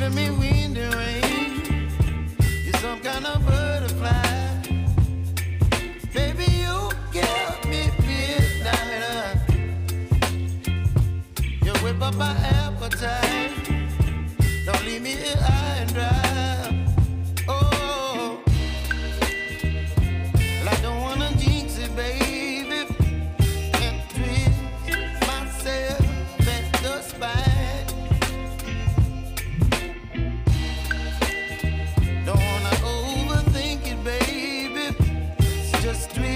giving me wind and rain. You're some kind of butterfly. Baby, you give me midnight. You whip up my appetite. Don't leave me here high and dry. Oh, well, I don't wanna jinx it, baby, and twist myself at the spine. Don't wanna overthink it, baby. It's just twist.